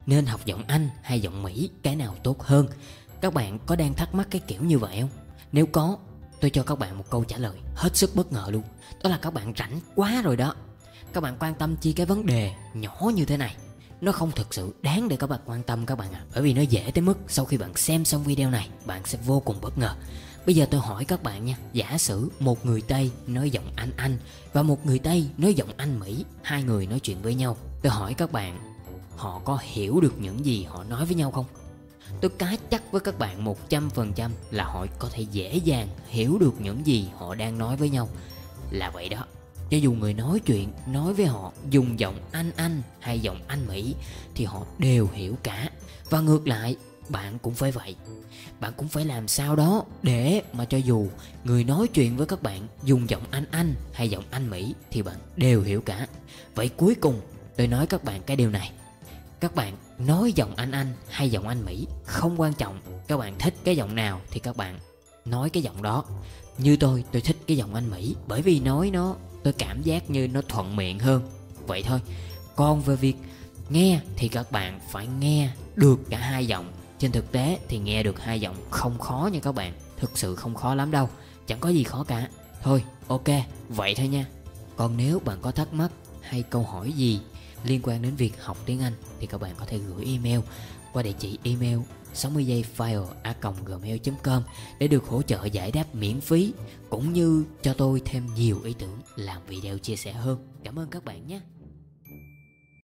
nên học giọng Anh hay giọng Mỹ, cái nào tốt hơn? Các bạn có đang thắc mắc cái kiểu như vậy không? Nếu có, tôi cho các bạn một câu trả lời hết sức bất ngờ luôn. Đó là các bạn rảnh quá rồi đó. Các bạn quan tâm chi cái vấn đề nhỏ như thế này. Nó không thực sự đáng để các bạn quan tâm các bạn ạ. Bởi vì nó dễ tới mức sau khi bạn xem xong video này, bạn sẽ vô cùng bất ngờ. Bây giờ tôi hỏi các bạn nha. Giả sử một người Tây nói giọng Anh và một người Tây nói giọng Anh Mỹ, hai người nói chuyện với nhau. Tôi hỏi các bạn, họ có hiểu được những gì họ nói với nhau không? Tôi cá chắc với các bạn 100% là họ có thể dễ dàng hiểu được những gì họ đang nói với nhau. Là vậy đó. Cho dù người nói chuyện nói với họ dùng giọng Anh hay giọng Anh Mỹ thì họ đều hiểu cả. Và ngược lại, bạn cũng phải vậy. Bạn cũng phải làm sao đó để mà cho dù người nói chuyện với các bạn dùng giọng Anh hay giọng Anh Mỹ thì bạn đều hiểu cả. Vậy cuối cùng tôi nói các bạn cái điều này. Các bạn nói giọng Anh hay giọng Anh Mỹ không quan trọng. Các bạn thích cái giọng nào thì các bạn nói cái giọng đó. Như tôi thích cái giọng Anh Mỹ, bởi vì nói nó tôi cảm giác như nó thuận miệng hơn. Vậy thôi. Còn về việc nghe thì các bạn phải nghe được cả hai giọng. Trên thực tế thì nghe được hai giọng không khó nha các bạn. Thực sự không khó lắm đâu. Chẳng có gì khó cả. Thôi ok, vậy thôi nha. Còn nếu bạn có thắc mắc hay câu hỏi gì liên quan đến việc học tiếng Anh thì các bạn có thể gửi email qua địa chỉ email 60giây-file@gmail.com để được hỗ trợ giải đáp miễn phí, cũng như cho tôi thêm nhiều ý tưởng làm video chia sẻ hơn. Cảm ơn các bạn nhé.